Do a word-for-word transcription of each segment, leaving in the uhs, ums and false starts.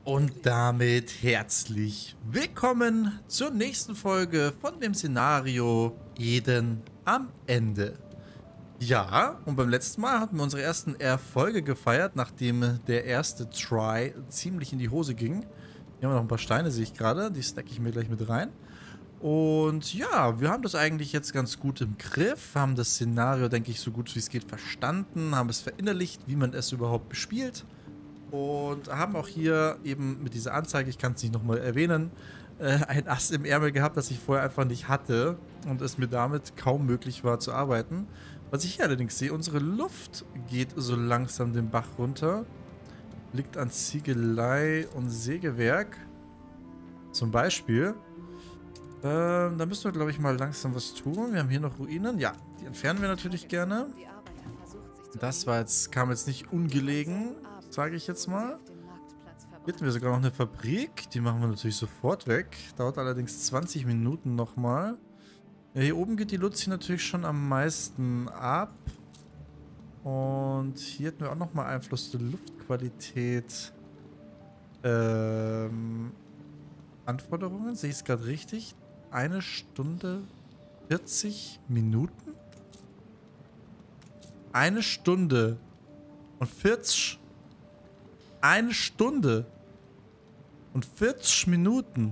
Und damit herzlich willkommen zur nächsten Folge von dem Szenario Eden am Ende. Ja, und beim letzten Mal hatten wir unsere ersten Erfolge gefeiert, nachdem der erste Try ziemlich in die Hose ging. Hier haben wir noch ein paar Steine, sehe ich gerade. Die stacke ich mir gleich mit rein. Und ja, wir haben das eigentlich jetzt ganz gut im Griff, haben das Szenario, denke ich, so gut wie es geht verstanden, haben es verinnerlicht, wie man es überhaupt bespielt. Und haben auch hier eben mit dieser Anzeige, ich kann es nicht nochmal erwähnen, äh, ein Ass im Ärmel gehabt, das ich vorher einfach nicht hatte und es mir damit kaum möglich war zu arbeiten. Was ich hier allerdings sehe, unsere Luft geht so langsam den Bach runter. Liegt an Ziegelei und Sägewerk. Zum Beispiel. Ähm, da müssen wir, glaube ich, mal langsam was tun. Wir haben hier noch Ruinen. Ja, die entfernen wir natürlich gerne. Das war jetzt, kam jetzt nicht ungelegen, sage ich jetzt mal. Hier hätten wir sogar noch eine Fabrik. Die machen wir natürlich sofort weg. Dauert allerdings zwanzig Minuten nochmal. Ja, hier oben geht die Luzi natürlich schon am meisten ab. Und hier hätten wir auch nochmal Einfluss zur Luftqualität. Ähm, Anforderungen, sehe ich es gerade richtig? Eine Stunde vierzig Minuten? Eine Stunde und vierzig. Eine Stunde und vierzig Minuten.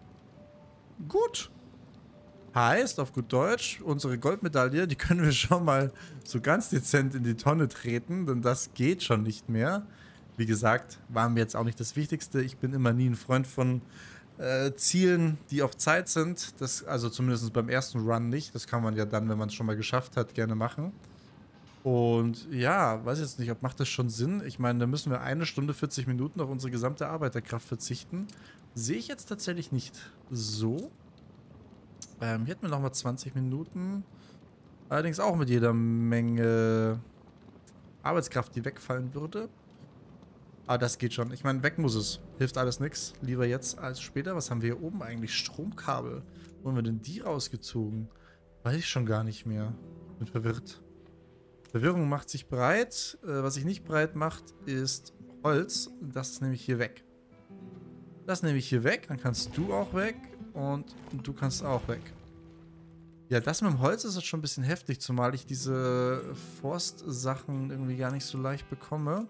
Gut. Heißt, auf gut Deutsch, unsere Goldmedaille, die können wir schon mal so ganz dezent in die Tonne treten, denn das geht schon nicht mehr. Wie gesagt, war mir jetzt auch nicht das Wichtigste. Ich bin immer nie ein Freund von äh, Zielen, die auf Zeit sind. Das, also zumindest beim ersten Run nicht. Das kann man ja dann, wenn man es schon mal geschafft hat, gerne machen. Und ja, weiß jetzt nicht, ob macht das schon Sinn. Ich meine, da müssen wir eine Stunde vierzig Minuten auf unsere gesamte Arbeiterkraft verzichten. Sehe ich jetzt tatsächlich nicht so. Ähm, hier hätten wir nochmal zwanzig Minuten. Allerdings auch mit jeder Menge Arbeitskraft, die wegfallen würde. Aber das geht schon. Ich meine, weg muss es. Hilft alles nichts. Lieber jetzt als später. Was haben wir hier oben eigentlich? Stromkabel. Wo haben wir denn die rausgezogen? Weiß ich schon gar nicht mehr. Bin verwirrt. Verwirrung macht sich breit. Äh, was sich nicht breit macht, ist Holz. Das ist nämlich hier weg. Das nehme ich hier weg. Dann kannst du auch weg. Und du kannst auch weg. Ja, das mit dem Holz ist jetzt schon ein bisschen heftig, zumal ich diese Forstsachen irgendwie gar nicht so leicht bekomme.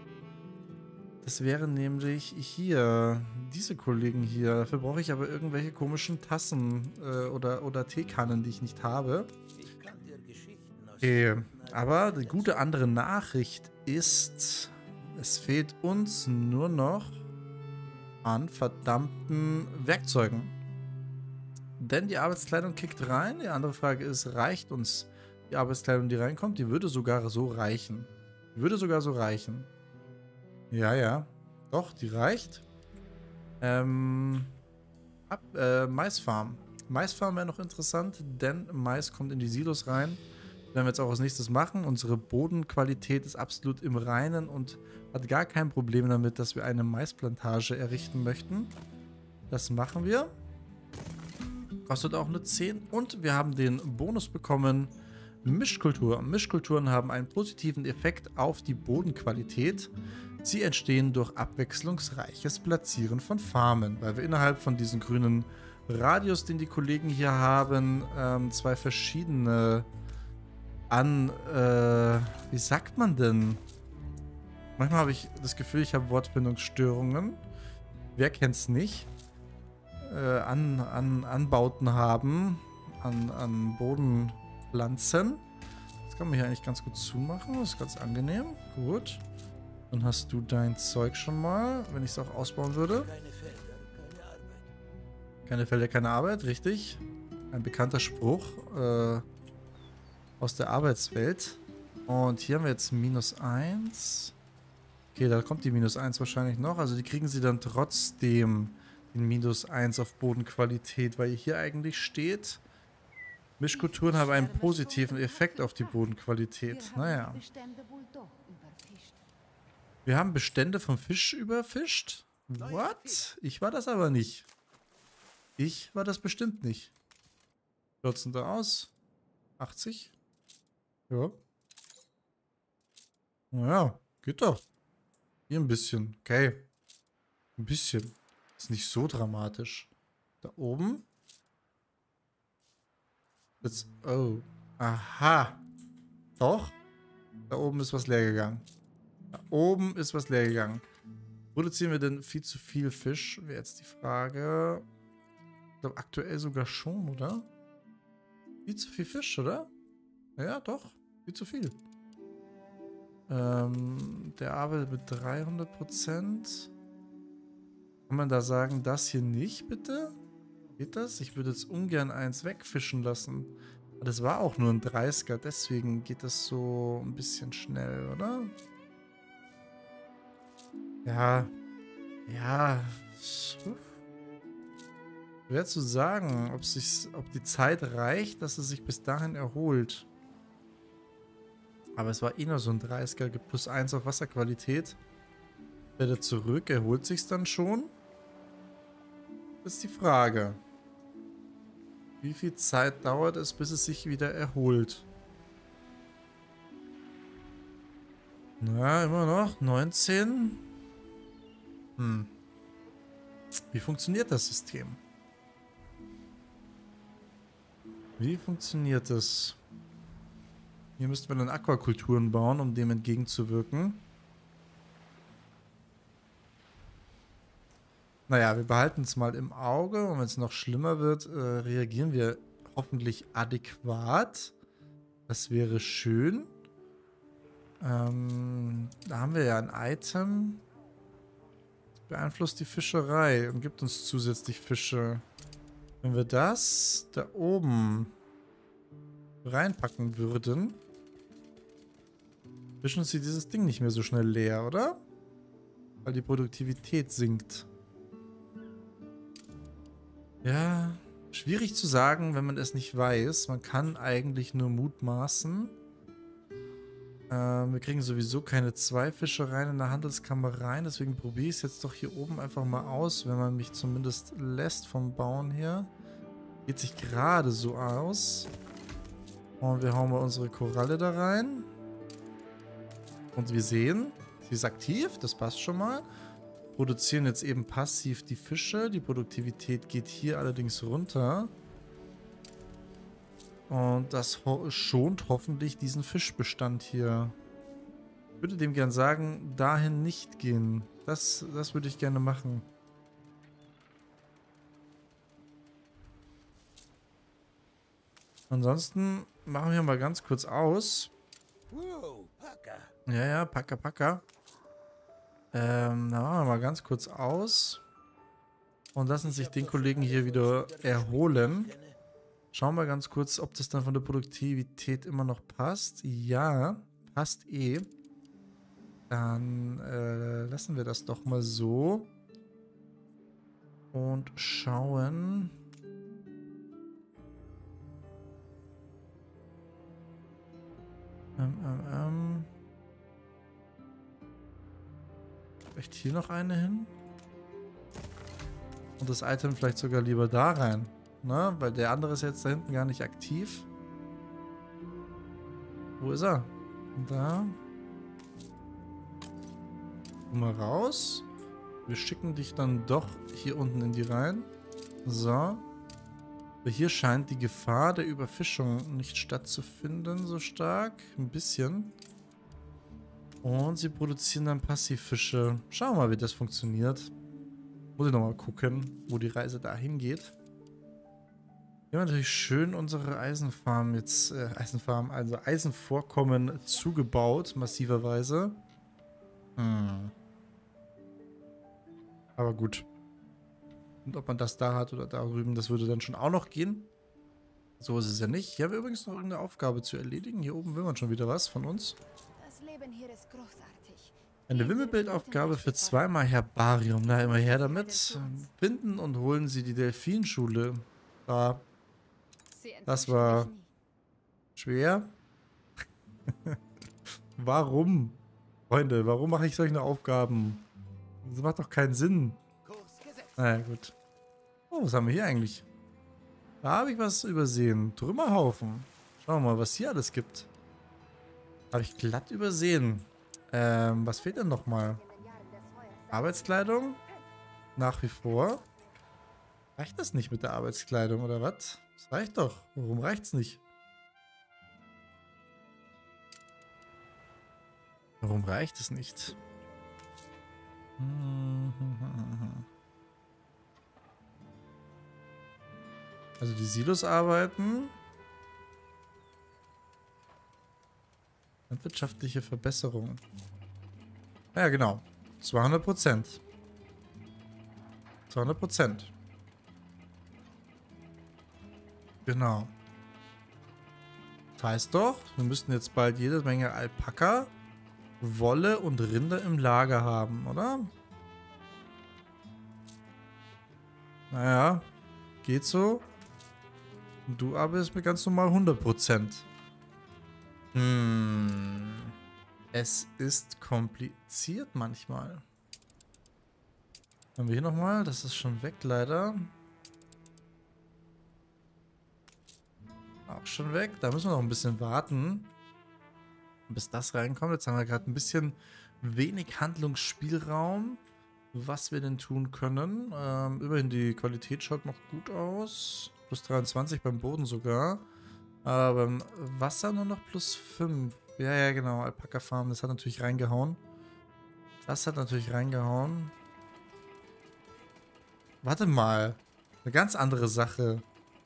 Das wäre nämlich hier, diese Kollegen hier. Dafür brauche ich aber irgendwelche komischen Tassen äh, oder, oder Teekannen, die ich nicht habe. Okay, aber die gute andere Nachricht ist, es fehlt uns nur noch an verdammten Werkzeugen. Denn die Arbeitskleidung kickt rein. Die andere Frage ist, reicht uns die Arbeitskleidung, die reinkommt? Die würde sogar so reichen. Die würde sogar so reichen. Ja, ja. Doch, die reicht. Ähm, ab, äh, Maisfarm. Maisfarm wäre noch interessant, denn Mais kommt in die Silos rein. Das werden wir jetzt auch als nächstes machen. Unsere Bodenqualität ist absolut im Reinen und hat gar kein Problem damit, dass wir eine Maisplantage errichten möchten. Das machen wir. Kostet auch eine zehn. Und wir haben den Bonus bekommen, Mischkultur. Mischkulturen haben einen positiven Effekt auf die Bodenqualität. Sie entstehen durch abwechslungsreiches Platzieren von Farmen, weil wir innerhalb von diesem grünen Radius, den die Kollegen hier haben, ähm, zwei verschiedene an, äh, wie sagt man denn? Manchmal habe ich das Gefühl, ich habe Wortfindungsstörungen. Wer kennt's nicht? Äh, an, an Anbauten haben, an, an Bodenpflanzen. Das kann man hier eigentlich ganz gut zumachen. Das ist ganz angenehm. Gut. Dann hast du dein Zeug schon mal, wenn ich es auch ausbauen würde. Keine Felder, keine Arbeit. Keine Felder, keine Arbeit, richtig. Ein bekannter Spruch äh, aus der Arbeitswelt. Und hier haben wir jetzt minus eins. Okay, da kommt die minus eins wahrscheinlich noch. Also die kriegen sie dann trotzdem den minus eins auf Bodenqualität, weil hier eigentlich steht, Mischkulturen haben einen positiven Effekt auf die Bodenqualität. Naja. Wir haben Bestände vom Fisch überfischt? What? Ich war das aber nicht. Ich war das bestimmt nicht. Schaut's denn da aus? achtzig? Ja. Naja, geht doch. Hier ein bisschen. Okay. Ein bisschen. Ist nicht so dramatisch. Da oben. Jetzt. Oh. Aha. Doch. Da oben ist was leer gegangen. Da oben ist was leer gegangen. Produzieren wir denn viel zu viel Fisch? Wäre jetzt die Frage. Ich glaube aktuell sogar schon, oder? Viel zu viel Fisch, oder? Ja, doch. Viel zu viel. Ähm, der arbeitet mit dreihundert Prozent. Kann man da sagen, das hier nicht, bitte? Geht das? Ich würde jetzt ungern eins wegfischen lassen. Aber das war auch nur ein dreißiger, deswegen geht das so ein bisschen schnell, oder? Ja. Ja. Schwer zu sagen, ob, sich's, ob die Zeit reicht, dass es sich bis dahin erholt. Aber es war eh nur so ein dreißiger, gibt plus eins auf Wasserqualität. Fährt er zurück, erholt sich's dann schon? Das ist die Frage. Wie viel Zeit dauert es, bis es sich wieder erholt? Na, immer noch. neunzehn. Hm. Wie funktioniert das System? Wie funktioniert das? Hier müssten wir dann Aquakulturen bauen, um dem entgegenzuwirken. Naja, wir behalten es mal im Auge und wenn es noch schlimmer wird, äh, reagieren wir hoffentlich adäquat. Das wäre schön. Ähm, da haben wir ja ein Item. Beeinflusst die Fischerei und gibt uns zusätzlich Fische. Wenn wir das da oben reinpacken würden, fischen sie dieses Ding nicht mehr so schnell leer, oder? Weil die Produktivität sinkt. Ja, schwierig zu sagen, wenn man es nicht weiß. Man kann eigentlich nur mutmaßen. Ähm, wir kriegen sowieso keine zwei Fische rein in der Handelskammer rein. Deswegen probiere ich es jetzt doch hier oben einfach mal aus, wenn man mich zumindest lässt vom Bauen her. Geht sich gerade so aus. Und wir hauen mal unsere Koralle da rein. Und wir sehen, sie ist aktiv, das passt schon mal. Produzieren jetzt eben passiv die Fische. Die Produktivität geht hier allerdings runter. Und das ho schont hoffentlich diesen Fischbestand hier. Ich würde dem gern sagen, dahin nicht gehen. Das, das würde ich gerne machen. Ansonsten machen wir mal ganz kurz aus. Whoa, Paka. Ja, ja, Paka, Paka. Ähm, dann machen wir mal ganz kurz aus. Und lassen sich den Kollegen hier wieder erholen. Schauen wir ganz kurz, ob das dann von der Produktivität immer noch passt. Ja, passt eh. Dann äh, lassen wir das doch mal so. Und schauen. Ähm, ähm, ähm. Vielleicht hier noch eine hin? Und das Item vielleicht sogar lieber da rein. Ne? Weil der andere ist jetzt da hinten gar nicht aktiv. Wo ist er? Da. Komm mal raus. Wir schicken dich dann doch hier unten in die rein. So. Hier scheint die Gefahr der Überfischung nicht stattzufinden, so stark. Ein bisschen. Und sie produzieren dann Passivfische. Schauen wir mal, wie das funktioniert. Muss ich nochmal gucken, wo die Reise dahin geht. Wir haben natürlich schön unsere Eisenfarm jetzt, äh, Eisenfarm, also Eisenvorkommen zugebaut, massiverweise. Hm. Aber gut. Und ob man das da hat oder da drüben, das würde dann schon auch noch gehen. So ist es ja nicht. Hier haben wir übrigens noch irgendeine Aufgabe zu erledigen. Hier oben will man schon wieder was von uns. Das Leben hier ist großartig. Eine Wimmelbildaufgabe für zweimal Herbarium. Na, immer her damit. Finden und holen Sie die Delfinschule. Da. Das war schwer. Warum? Freunde, warum mache ich solche Aufgaben? Das macht doch keinen Sinn. Naja, gut. Oh, was haben wir hier eigentlich? Da habe ich was übersehen. Trümmerhaufen. Schauen wir mal, was hier alles gibt. Habe ich glatt übersehen. Ähm, was fehlt denn nochmal? Arbeitskleidung? Nach wie vor. Reicht das nicht mit der Arbeitskleidung, oder was? Das reicht doch. Warum reicht's nicht? Warum reicht es nicht? Also die Silos arbeiten. Landwirtschaftliche Verbesserung. Ja, genau. zweihundert Prozent. zweihundert Prozent. Genau. Das heißt doch, wir müssten jetzt bald jede Menge Alpaka, Wolle und Rinder im Lager haben, oder? Naja, geht so. Und du arbeitest mit ganz normal hundert Prozent. Hm. Es ist kompliziert manchmal. Haben wir hier nochmal? Das ist schon weg, leider. Auch schon weg. Da müssen wir noch ein bisschen warten, bis das reinkommt. Jetzt haben wir gerade ein bisschen wenig Handlungsspielraum, was wir denn tun können. Ähm, immerhin, die Qualität schaut noch gut aus. Plus dreiundzwanzig beim Boden sogar. Aber beim Wasser nur noch plus fünf. Ja, ja, genau. Alpaka Farm, das hat natürlich reingehauen. Das hat natürlich reingehauen. Warte mal. Eine ganz andere Sache.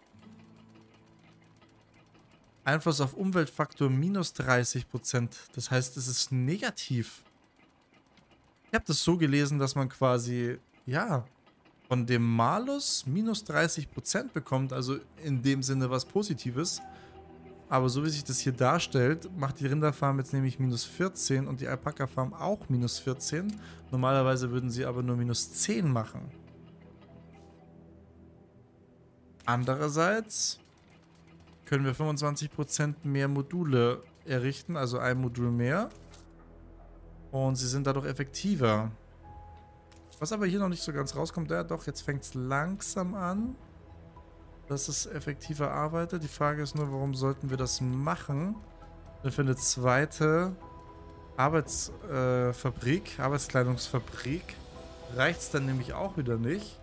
Einfluss auf Umweltfaktor minus dreißig Prozent. Das heißt, es ist negativ. Ich habe das so gelesen, dass man quasi, ja, von dem Malus minus dreißig Prozent bekommt. Also in dem Sinne was Positives. Aber so wie sich das hier darstellt, macht die Rinderfarm jetzt nämlich minus vierzehn und die Alpaka-Farm auch minus vierzehn. Normalerweise würden sie aber nur minus zehn machen. Andererseits können wir fünfundzwanzig Prozent mehr Module errichten, also ein Modul mehr. Und sie sind dadurch effektiver. Was aber hier noch nicht so ganz rauskommt, ja doch, jetzt fängt es langsam an, dass es effektiver arbeitet. Die Frage ist nur, warum sollten wir das machen? Denn für eine zweite Arbeitsfabrik, äh, Arbeitskleidungsfabrik, reicht es dann nämlich auch wieder nicht.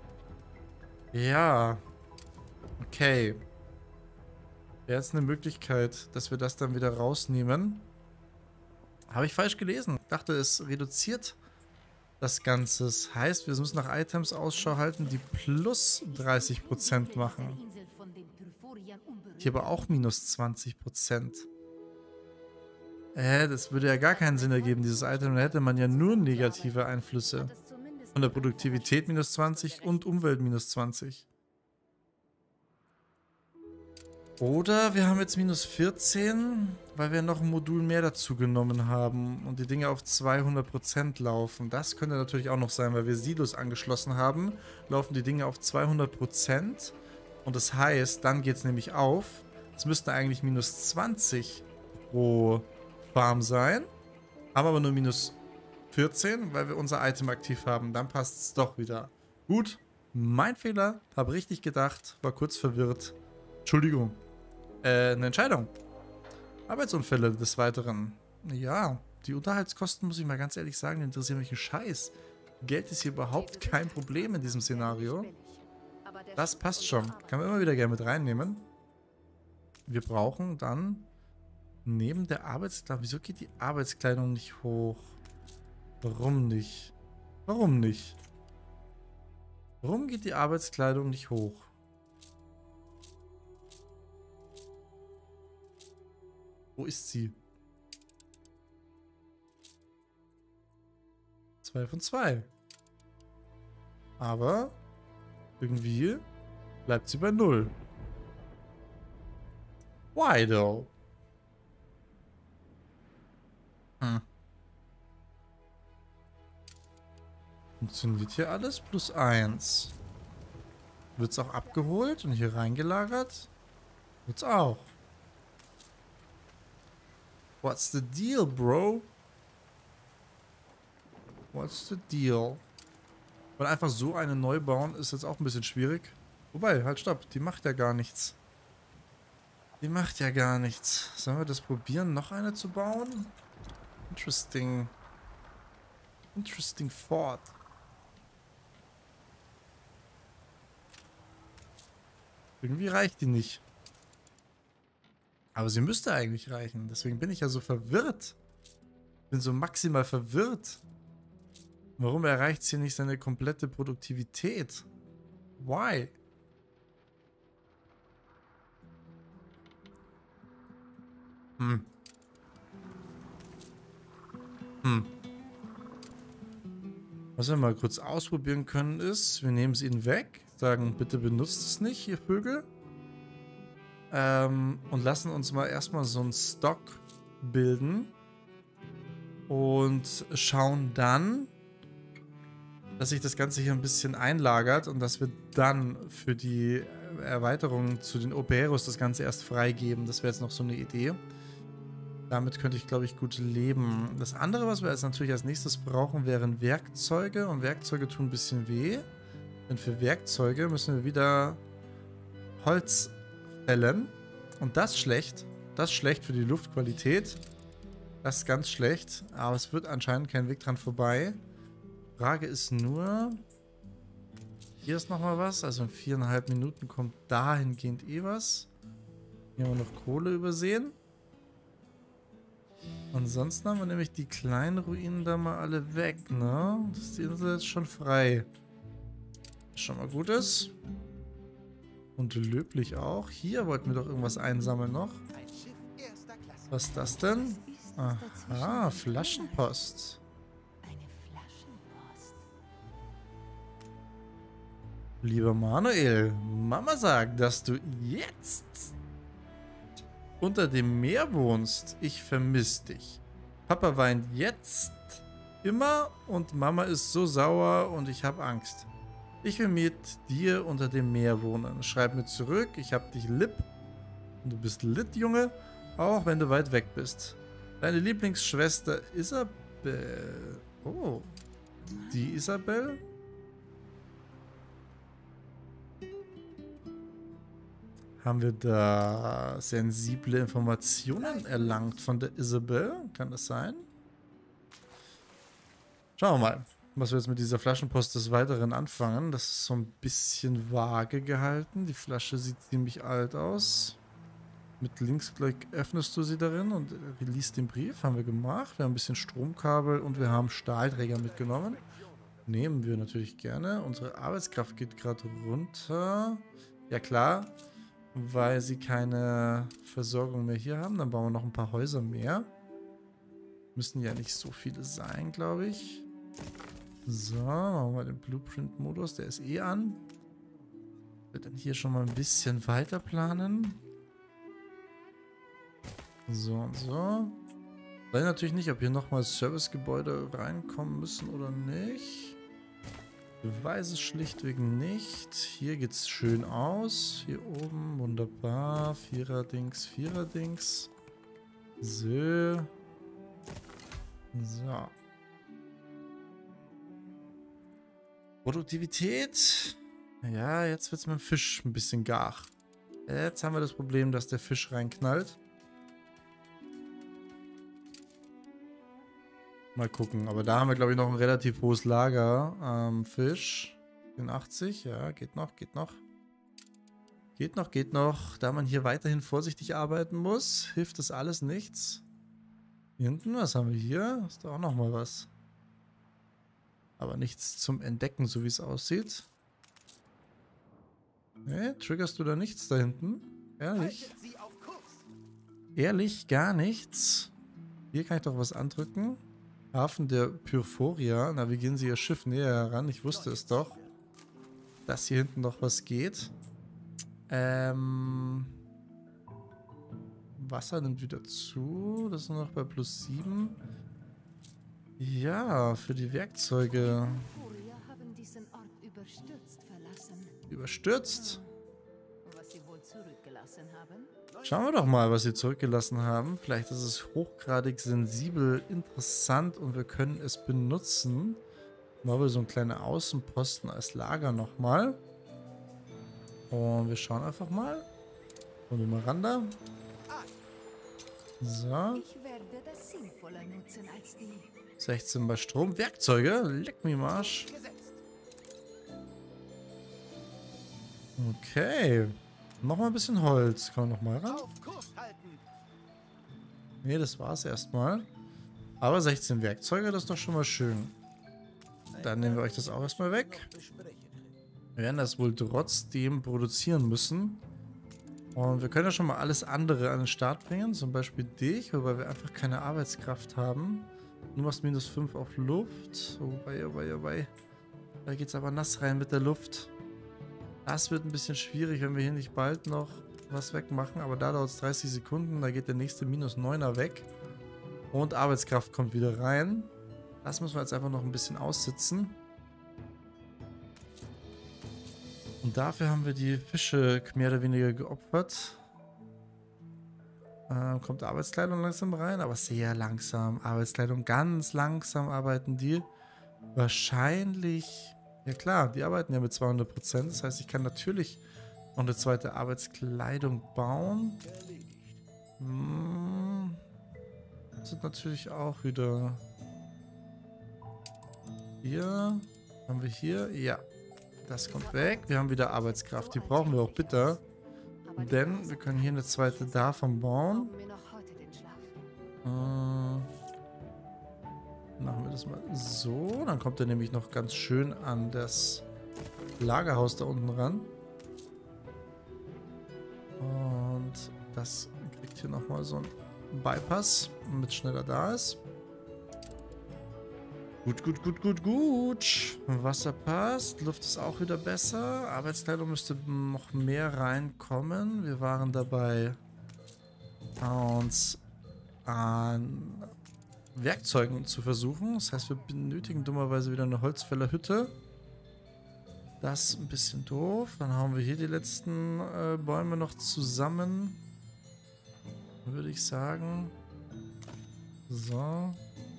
Ja. Okay. Wäre jetzt eine Möglichkeit, dass wir das dann wieder rausnehmen. Habe ich falsch gelesen. Ich dachte, es reduziert das Ganze. Das heißt, wir müssen nach Items Ausschau halten, die plus dreißig Prozent machen. Hier aber auch minus zwanzig Prozent. Äh, das würde ja gar keinen Sinn ergeben, dieses Item. Da hätte man ja nur negative Einflüsse. Von der Produktivität minus zwanzig und Umwelt minus zwanzig. Oder wir haben jetzt minus vierzehn, weil wir noch ein Modul mehr dazu genommen haben und die Dinge auf zweihundert Prozent laufen. Das könnte natürlich auch noch sein, weil wir Silos angeschlossen haben, laufen die Dinge auf zweihundert Prozent. Und das heißt, dann geht es nämlich auf. Es müssten eigentlich minus zwanzig pro Farm sein, haben aber nur minus vierzehn, weil wir unser Item aktiv haben. Dann passt es doch wieder. Gut, mein Fehler, habe richtig gedacht, war kurz verwirrt. Entschuldigung. Äh, eine Entscheidung. Arbeitsunfälle des Weiteren. Ja, die Unterhaltskosten, muss ich mal ganz ehrlich sagen, interessieren mich einen Scheiß. Geld ist hier überhaupt kein Problem in diesem Szenario. Das passt schon. Kann man immer wieder gerne mit reinnehmen. Wir brauchen dann neben der Arbeitskleidung... Wieso geht die Arbeitskleidung nicht hoch? Warum nicht? Warum nicht? Warum geht die Arbeitskleidung nicht hoch? Wo ist sie? zwei von zwei. Aber irgendwie bleibt sie bei null. Why though? Hm. Funktioniert hier alles? Plus eins. Wird es auch abgeholt und hier reingelagert? Wird's auch. What's the deal, bro? What's the deal? Weil einfach so eine neu bauen ist jetzt auch ein bisschen schwierig. Wobei, halt stopp, die macht ja gar nichts. Die macht ja gar nichts. Sollen wir das probieren, noch eine zu bauen? Interesting. Interesting thought. Irgendwie reicht die nicht. Aber sie müsste eigentlich reichen. Deswegen bin ich ja so verwirrt. Bin so maximal verwirrt. Warum erreicht sie nicht seine komplette Produktivität? Why? Hm. Hm. Was wir mal kurz ausprobieren können ist, wir nehmen sie ihnen weg, sagen, bitte benutzt es nicht, ihr Vögel. Ähm, und lassen uns mal erstmal so einen Stock bilden. Und schauen dann, dass sich das Ganze hier ein bisschen einlagert und dass wir dann für die Erweiterung zu den Operos das Ganze erst freigeben. Das wäre jetzt noch so eine Idee. Damit könnte ich, glaube ich, gut leben. Das andere, was wir jetzt natürlich als nächstes brauchen, wären Werkzeuge. Und Werkzeuge tun ein bisschen weh. Denn für Werkzeuge müssen wir wieder Holz fällen. Und das ist schlecht. Das ist schlecht für die Luftqualität. Das ist ganz schlecht. Aber es wird anscheinend kein Weg dran vorbei. Frage ist nur... Hier ist nochmal was. Also in viereinhalb Minuten kommt dahingehend eh was. Hier haben wir noch Kohle übersehen. Ansonsten haben wir nämlich die kleinen Ruinen da mal alle weg, ne? Das ist die Insel jetzt schon frei. Was schon mal gut ist. Und löblich auch. Hier wollten wir doch irgendwas einsammeln noch. Was ist das denn? Aha, Flaschenpost. Eine Flaschenpost. Lieber Manuel, Mama sagt, dass du jetzt unter dem Meer wohnst. Ich vermisse dich. Papa weint jetzt immer und Mama ist so sauer und ich habe Angst. Ich will mit dir unter dem Meer wohnen. Schreib mir zurück, ich hab dich lieb. Und du bist lit, Junge, auch wenn du weit weg bist. Deine Lieblingsschwester Isabel. Oh, die Isabel? Haben wir da sensible Informationen erlangt von der Isabel? Kann das sein? Schauen wir mal, was wir jetzt mit dieser Flaschenpost des Weiteren anfangen. Das ist so ein bisschen vage gehalten. Die Flasche sieht ziemlich alt aus. Mit Linksklick öffnest du sie darin und liest den Brief. Haben wir gemacht. Wir haben ein bisschen Stromkabel und wir haben Stahlträger mitgenommen. Nehmen wir natürlich gerne. Unsere Arbeitskraft geht gerade runter. Ja klar. Weil sie keine Versorgung mehr hier haben. Dann bauen wir noch ein paar Häuser mehr. Müssen ja nicht so viele sein, glaube ich. So, machen wir den Blueprint-Modus. Der ist eh an. Ich will dann hier schon mal ein bisschen weiter planen. So und so. Weiß natürlich nicht, ob hier nochmal Servicegebäude reinkommen müssen oder nicht. Ich weiß es schlichtweg nicht. Hier geht's schön aus. Hier oben, wunderbar. Vierer-Dings, Vierer-Dings. So. So. Produktivität. Ja, jetzt wird's mit dem Fisch ein bisschen gar. Jetzt haben wir das Problem, dass der Fisch reinknallt. Mal gucken, aber da haben wir, glaube ich, noch ein relativ hohes Lager. Ähm, Fisch. vierundachtzig, ja, geht noch, geht noch. Geht noch, geht noch. Da man hier weiterhin vorsichtig arbeiten muss, hilft das alles nichts. Hier hinten, was haben wir hier? Ist da auch noch mal was. Aber nichts zum Entdecken, so wie es aussieht. Ne, triggerst du da nichts da hinten? Ehrlich? Ehrlich, gar nichts. Hier kann ich doch was andrücken. Hafen der Pyrphoria. Navigieren Sie Ihr Schiff näher heran. Ich wusste es doch. Dass hier hinten noch was geht. Ähm... Wasser nimmt wieder zu. Das ist nur noch bei plus sieben. Ja, für die Werkzeuge. Pyrphoria haben diesen Ort überstürzt verlassen. Überstürzt? Was sie wohl zurückgelassen haben? Schauen wir doch mal, was sie zurückgelassen haben. Vielleicht ist es hochgradig sensibel, interessant und wir können es benutzen. Machen wir so einen kleinen Außenposten als Lager nochmal. Und wir schauen einfach mal. Und wir mal ran da. So. Ich werde das sinnvoller nutzen als die. sechzehn bei Strom. Werkzeuge. Leck mich am Arsch. Okay. Noch mal ein bisschen Holz. Kann man noch mal ran? Auf Kurs halten. Ne, das war's erstmal. Aber sechzehn Werkzeuge, das ist doch schon mal schön. Dann nehmen wir euch das auch erstmal weg. Wir werden das wohl trotzdem produzieren müssen. Und wir können ja schon mal alles andere an den Start bringen. Zum Beispiel dich, wobei wir einfach keine Arbeitskraft haben. Du machst minus fünf auf Luft. Oh, wei, oh, wei, oh, wei. Da geht's aber nass rein mit der Luft. Das wird ein bisschen schwierig, wenn wir hier nicht bald noch was wegmachen. Aber da dauert es dreißig Sekunden. Da geht der nächste minus neuner weg. Und Arbeitskraft kommt wieder rein. Das müssen wir jetzt einfach noch ein bisschen aussitzen. Und dafür haben wir die Fische mehr oder weniger geopfert. Ähm, kommt Arbeitskleidung langsam rein, aber sehr langsam. Arbeitskleidung, ganz langsam arbeiten die. Wahrscheinlich, ja klar, die arbeiten ja mit zweihundert Prozent. Das heißt, ich kann natürlich noch eine zweite Arbeitskleidung bauen. Hm, das sind natürlich auch wieder... Hier, haben wir hier, ja. Das kommt weg. Wir haben wieder Arbeitskraft. Die brauchen wir auch bitter. Denn wir können hier eine zweite davon bauen. Äh, machen wir das mal so. Dann kommt er nämlich noch ganz schön an das Lagerhaus da unten ran. Und das kriegt hier nochmal so einen Bypass, damit es schneller da ist. Gut, gut, gut, gut, gut. Wasser passt. Luft ist auch wieder besser. Arbeitskleidung müsste noch mehr reinkommen. Wir waren dabei, uns an Werkzeugen zu versuchen. Das heißt, wir benötigen dummerweise wieder eine Holzfällerhütte. Das ist ein bisschen doof. Dann hauen wir hier die letzten äh, Bäume noch zusammen. Würde ich sagen. So.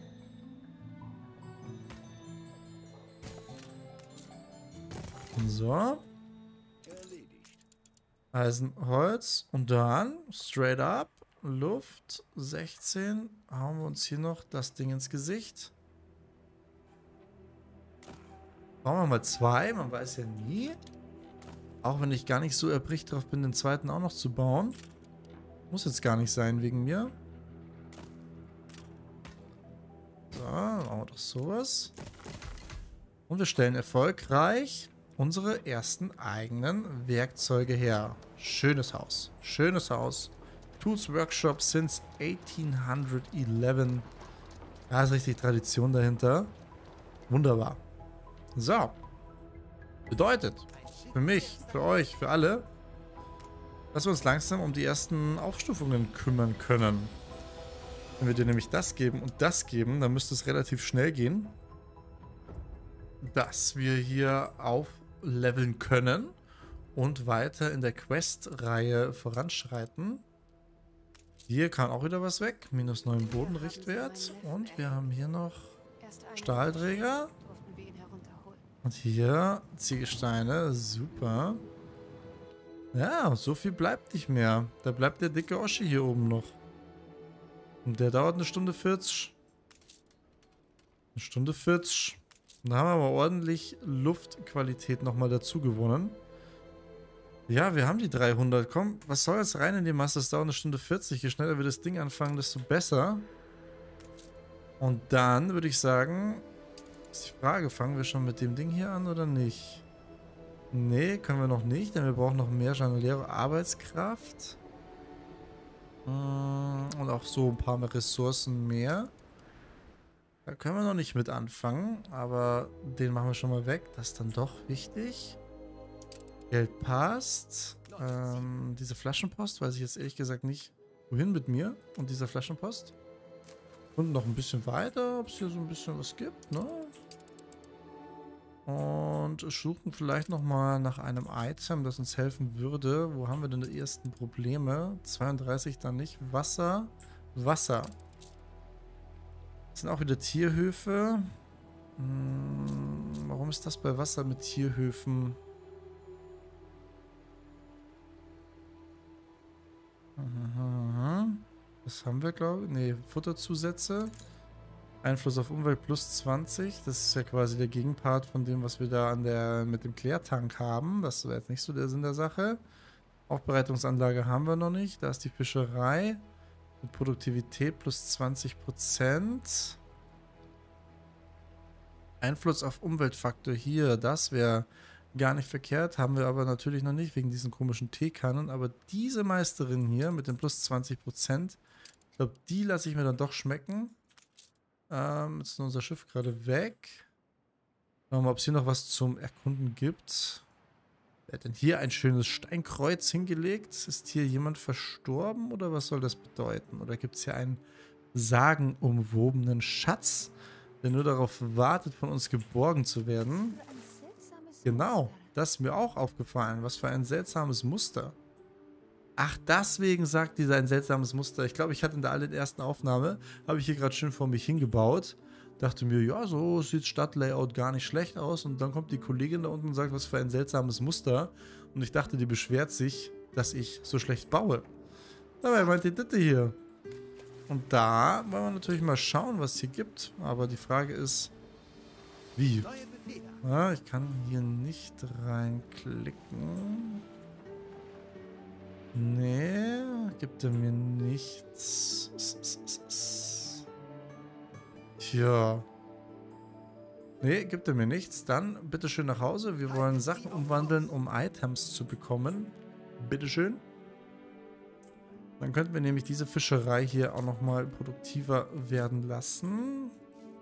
So. Eisen, Holz und dann straight up Luft sechzehn. Hauen wir uns hier noch das Ding ins Gesicht. Bauen wir mal zwei, man weiß ja nie. Auch wenn ich gar nicht so erbricht drauf bin, den zweiten auch noch zu bauen. Muss jetzt gar nicht sein wegen mir. So, dann machen wir doch sowas. Und wir stellen erfolgreich unsere ersten eigenen Werkzeuge her. Schönes Haus. Schönes Haus. Tools Workshop since eighteen-eleven. Da ist richtig Tradition dahinter. Wunderbar. So. Bedeutet, für mich, für euch, für alle, dass wir uns langsam um die ersten Aufstufungen kümmern können. Wenn wir dir nämlich das geben und das geben, dann müsste es relativ schnell gehen, dass wir hier aufleveln können und weiter in der Quest-Reihe voranschreiten. Hier kann auch wieder was weg. Minus neun Bodenrichtwert. Und wir haben hier noch Stahlträger. Und hier Ziegelsteine. Super. Ja, so viel bleibt nicht mehr. Da bleibt der dicke Oschi hier oben noch. Und der dauert eine Stunde vierzig. Eine Stunde vierzig. Und da haben wir aber ordentlich Luftqualität nochmal dazu gewonnen. Ja, wir haben die dreihundert. Komm, was soll jetzt rein in die Masse? Das dauert eine Stunde vierzig. Je schneller wir das Ding anfangen, desto besser. Und dann würde ich sagen, ist die Frage, fangen wir schon mit dem Ding hier an oder nicht? Nee, können wir noch nicht, denn wir brauchen noch mehr Jonglere Arbeitskraft. Und auch so ein paar mehr Ressourcen mehr. Da können wir noch nicht mit anfangen, aber den machen wir schon mal weg. Das ist dann doch wichtig. Geld passt. Ähm, diese Flaschenpost, weiß ich jetzt ehrlich gesagt nicht, wohin mit mir und dieser Flaschenpost. Und noch ein bisschen weiter, ob es hier so ein bisschen was gibt, ne? Und suchen vielleicht nochmal nach einem Item, das uns helfen würde. Wo haben wir denn die ersten Probleme? zweiunddreißig dann nicht. Wasser. Wasser. Das sind auch wieder Tierhöfe. Hm, warum ist das bei Wasser mit Tierhöfen? Das haben wir, glaube ich. Ne, Futterzusätze. Einfluss auf Umwelt plus zwanzig. Das ist ja quasi der Gegenpart von dem, was wir da an der mit dem Klärtank haben. Das wäre jetzt nicht so der Sinn der Sache. Aufbereitungsanlage haben wir noch nicht. Da ist die Fischerei. Mit Produktivität plus zwanzig Prozent. Einfluss auf Umweltfaktor hier. Das wäre gar nicht verkehrt. Haben wir aber natürlich noch nicht wegen diesen komischen Teekannen. Aber diese Meisterin hier mit den plus zwanzig Prozent. Ich glaube, die lasse ich mir dann doch schmecken. Ähm, jetzt ist unser Schiff gerade weg. Schauen wir mal, ob es hier noch was zum Erkunden gibt. Wer hat denn hier ein schönes Steinkreuz hingelegt? Ist hier jemand verstorben oder was soll das bedeuten? Oder gibt es hier einen sagenumwobenen Schatz, der nur darauf wartet, von uns geborgen zu werden? Genau, das ist mir auch aufgefallen. Was für ein seltsames Muster. Ach, deswegen sagt dieser ein seltsames Muster. Ich glaube, ich hatte in der allerersten Aufnahme, habe ich hier gerade schön vor mich hingebaut. Dachte mir, ja, so sieht Stadtlayout gar nicht schlecht aus. Und dann kommt die Kollegin da unten und sagt, was für ein seltsames Muster. Und ich dachte, die beschwert sich, dass ich so schlecht baue. Dabei meint die Ditte hier. Und da wollen wir natürlich mal schauen, was es hier gibt. Aber die Frage ist, wie? Ja, ich kann hier nicht reinklicken. Nee, gibt er mir nichts. Tja. Nee, gibt er mir nichts. Dann bitteschön nach Hause. Wir wollen Sachen umwandeln, um Items zu bekommen. Bitteschön. Dann könnten wir nämlich diese Fischerei hier auch nochmal produktiver werden lassen.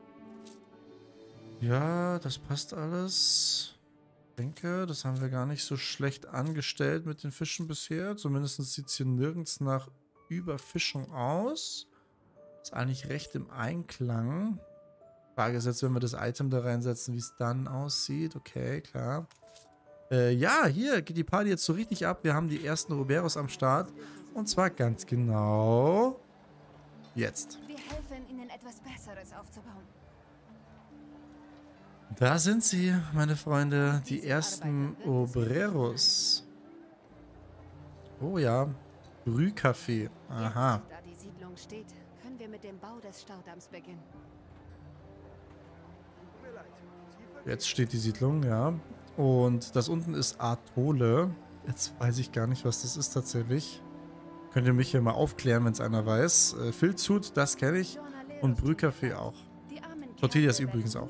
Ja, das passt alles. Ich denke, das haben wir gar nicht so schlecht angestellt mit den Fischen bisher. Zumindest sieht es hier nirgends nach Überfischung aus. Ist eigentlich recht im Einklang. Frage ist jetzt, wenn wir das Item da reinsetzen, wie es dann aussieht. Okay, klar. Äh, ja, hier geht die Party jetzt so richtig ab. Wir haben die ersten Roberos am Start. Und zwar ganz genau jetzt. Wir helfen ihnen, etwas Besseres aufzubauen. Da sind sie, meine Freunde, die ersten Obreros. Oh ja, Brühkaffee. Aha. Jetzt, da die Siedlung steht, können wir mit dem Bau des Staudamms beginnen. Jetzt steht die Siedlung, ja. Und das unten ist Atole. Jetzt weiß ich gar nicht, was das ist tatsächlich. Könnt ihr mich hier mal aufklären, wenn es einer weiß. Äh, Filzhut, das kenne ich. Und Brühkaffee auch. Tortillas übrigens auch.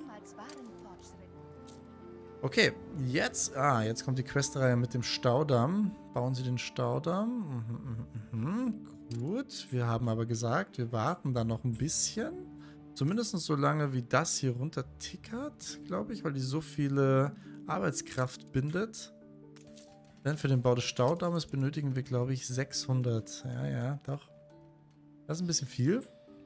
Okay, jetzt, ah, jetzt kommt die Questreihe mit dem Staudamm. Bauen Sie den Staudamm. Mhm, mhm, mhm. Gut, wir haben aber gesagt, wir warten da noch ein bisschen. Zumindest so lange, wie das hier runter tickert, glaube ich, weil die so viele Arbeitskraft bindet. Denn für den Bau des Staudammes benötigen wir, glaube ich, sechshundert. Ja, ja, doch. Das ist ein bisschen viel.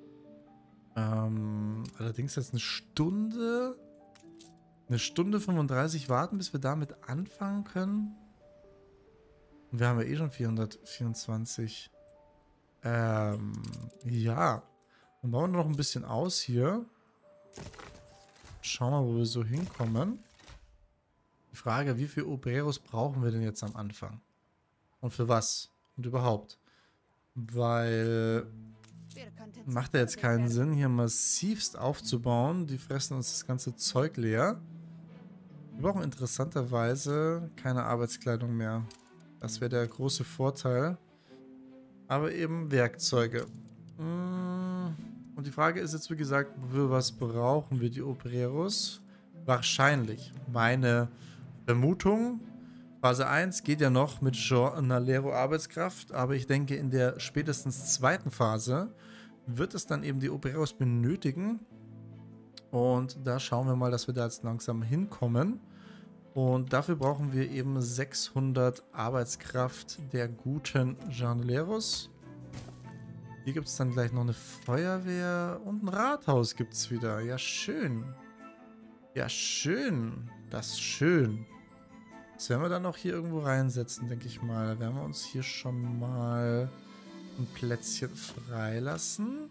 Ähm, allerdings jetzt eine Stunde... Eine Stunde fünfunddreißig warten, bis wir damit anfangen können. Und wir haben ja eh schon vierhundertvierundzwanzig. Ähm, ja. Dann bauen wir noch ein bisschen aus hier. Schauen wir mal, wo wir so hinkommen. Die Frage, wie viel Obreros brauchen wir denn jetzt am Anfang? Und für was? Und überhaupt? Weil... Macht ja jetzt keinen Sinn, hier massivst aufzubauen. Die fressen uns das ganze Zeug leer. Wir brauchen interessanterweise keine Arbeitskleidung mehr. Das wäre der große Vorteil. Aber eben Werkzeuge. Und die Frage ist jetzt, wie gesagt, für was brauchen wir die Obreros? Wahrscheinlich. Meine Vermutung, Phase eins geht ja noch mit Jornalero Arbeitskraft, aber ich denke, in der spätestens zweiten Phase wird es dann eben die Obreros benötigen. Und da schauen wir mal, dass wir da jetzt langsam hinkommen. Und dafür brauchen wir eben sechshundert Arbeitskraft der guten Jornaleros. Hier gibt es dann gleich noch eine Feuerwehr und ein Rathaus gibt es wieder. Ja, schön. Ja, schön. Das ist schön. Das werden wir dann auch hier irgendwo reinsetzen, denke ich mal. Da werden wir uns hier schon mal ein Plätzchen freilassen.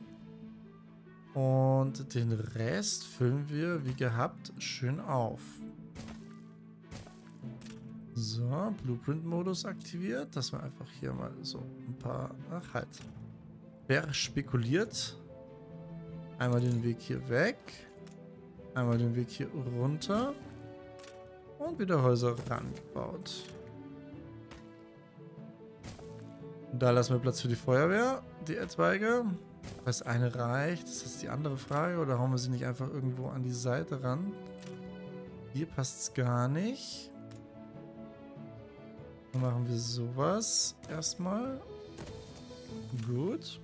Und den Rest füllen wir, wie gehabt, schön auf. So, Blueprint-Modus aktiviert, dass wir einfach hier mal so ein paar... Ach halt. Wer spekuliert? Einmal den Weg hier weg. Einmal den Weg hier runter. Und wieder Häuser rangebaut. Und da lassen wir Platz für die Feuerwehr, die Zweige. Was eine reicht, das ist die andere Frage. Oder hauen wir sie nicht einfach irgendwo an die Seite ran? Hier passt es gar nicht. Dann machen wir sowas erstmal. Gut.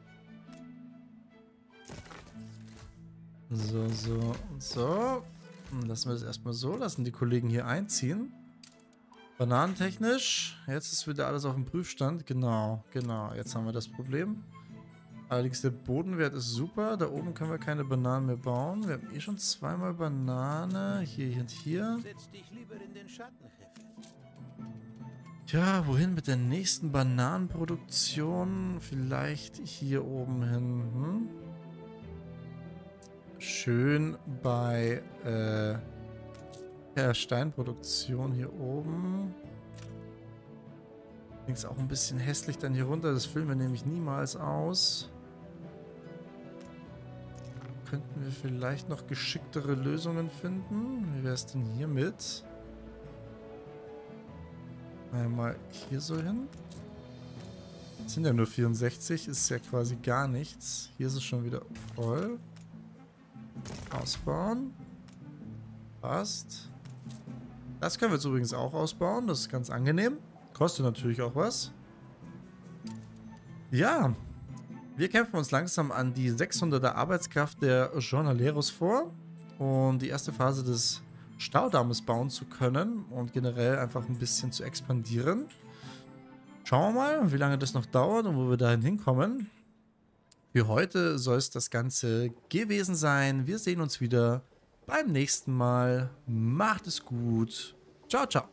So, so und so. Dann lassen wir das erstmal so. Lassen die Kollegen hier einziehen. Bananentechnisch. Jetzt ist wieder alles auf dem Prüfstand. Genau, genau. Jetzt haben wir das Problem. Allerdings der Bodenwert ist super. Da oben können wir keine Bananen mehr bauen. Wir haben eh schon zweimal Banane. Hier und hier. Setz dich lieber in den Schatten, Tja, wohin mit der nächsten Bananenproduktion? Vielleicht hier oben hin. Hm? Schön bei äh, der Steinproduktion hier oben. Allerdings auch ein bisschen hässlich dann hier runter. Das füllen wir nämlich niemals aus. Könnten wir vielleicht noch geschicktere Lösungen finden? Wie wäre es denn hier mit? Einmal hier so hin. Das sind ja nur vierundsechzig, ist ja quasi gar nichts. Hier ist es schon wieder voll. Ausbauen. Passt. Das können wir jetzt übrigens auch ausbauen, das ist ganz angenehm. Kostet natürlich auch was. Ja, wir kämpfen uns langsam an die sechshunderter Arbeitskraft der Jornaleros vor. Und die erste Phase des Staudammes bauen zu können und generell einfach ein bisschen zu expandieren. Schauen wir mal, wie lange das noch dauert und wo wir dahin hinkommen. Für heute soll es das Ganze gewesen sein. Wir sehen uns wieder beim nächsten Mal. Macht es gut. Ciao, ciao.